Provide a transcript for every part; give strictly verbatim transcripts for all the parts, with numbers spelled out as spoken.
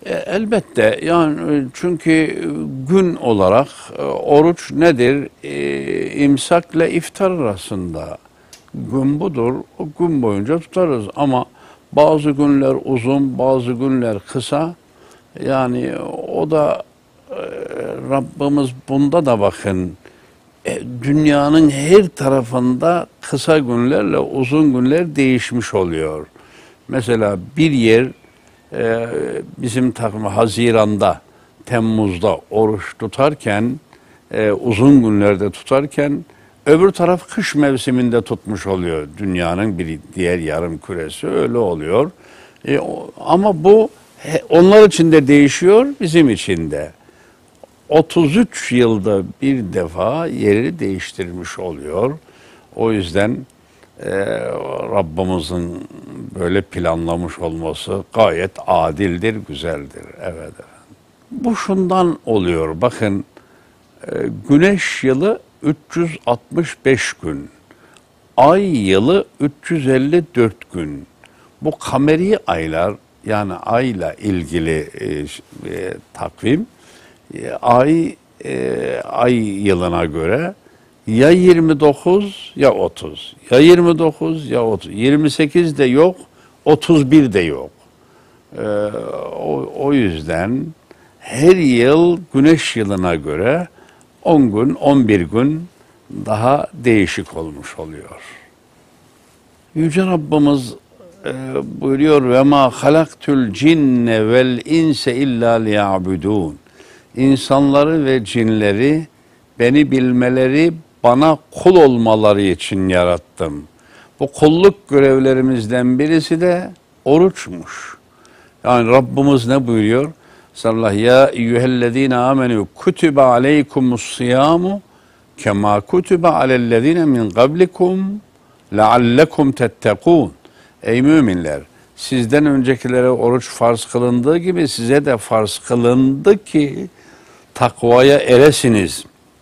E, elbette yani çünkü gün olarak e, oruç nedir? E, imsakla iftar arasında gün budur. O gün boyunca tutarız ama bazı günler uzun, bazı günler kısa. Yani o da e, Rabbimiz bunda da bakın e, dünyanın her tarafında kısa günlerle uzun günler değişmiş oluyor. Mesela bir yer e, bizim takım Haziran'da, Temmuz'da oruç tutarken, e, uzun günlerde tutarken öbür taraf kış mevsiminde tutmuş oluyor. Dünyanın bir diğer yarım küresi öyle oluyor. E, o, ama bu he, onlar için de değişiyor, bizim için de. otuz üç yılda bir defa yeri değiştirmiş oluyor. O yüzden e, Rabbimizin böyle planlamış olması gayet adildir, güzeldir. Evet efendim. Bu şundan oluyor. Bakın e, güneş yılı üç yüz altmış beş gün. Ay yılı üç yüz elli dört gün. Bu kameri aylar yani ayla ilgili e, e, takvim e, ay e, ay yılına göre ya yirmi dokuz ya otuz. Ya yirmi dokuz ya otuz. yirmi sekiz de yok, otuz bir de yok. E, o, o yüzden her yıl güneş yılına göre on gün, on bir gün daha değişik olmuş oluyor. Yüce Rabbimiz e, buyuruyor ve ma halaktul cinne vel inse illa liya'budun. İnsanları ve cinleri beni bilmeleri, bana kul olmaları için yarattım. Bu kulluk görevlerimizden birisi de oruçmuş. Yani Rabbimiz ne buyuruyor? Sallallahu ya eyyühellezine amenu kutibe aleykumus siyamu kema kutibe alellezine min qablikum leallekum tettekûn. Ey müminler! Sizden öncekilere oruç farz kılındığı gibi size de farz kılındı ki takvaya eresiniz.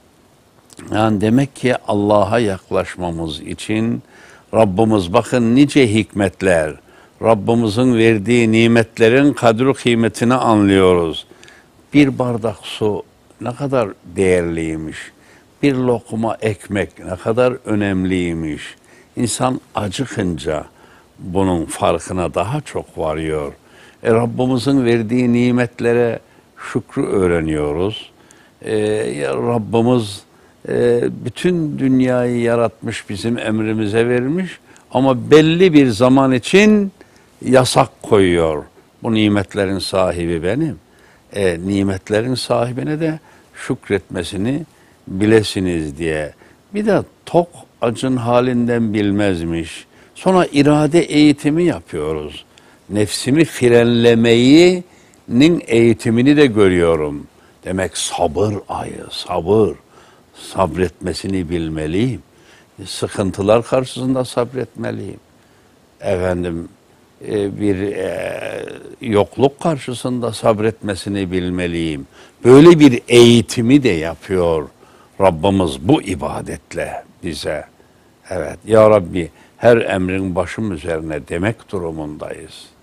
Yani demek ki Allah'a yaklaşmamız için Rabbimiz bakın nice hikmetler, Rabbimizin verdiği nimetlerin kadri kıymetini anlıyoruz. Bir bardak su ne kadar değerliymiş, bir lokma ekmek ne kadar önemliymiş. İnsan acıkınca bunun farkına daha çok varıyor. E, Rabbimizin verdiği nimetlere şükrü öğreniyoruz. E, ya Rabbimiz e, bütün dünyayı yaratmış, bizim emrimize vermiş ama belli bir zaman için yasak koyuyor. Bu nimetlerin sahibi benim. E, nimetlerin sahibine de şükretmesini bilesiniz diye. Bir de tok acın halinden bilmezmiş. Sonra irade eğitimi yapıyoruz. Nefsimi frenlemeyi'nin eğitimini de görüyorum. Demek sabır ayı, sabır. Sabretmesini bilmeliyim. Sıkıntılar karşısında sabretmeliyim. Efendim bir e, yokluk karşısında sabretmesini bilmeliyim. Böyle bir eğitimi de yapıyor Rabbimiz bu ibadetle bize. Evet ya Rabbi her emrin başım üzerine demek durumundayız.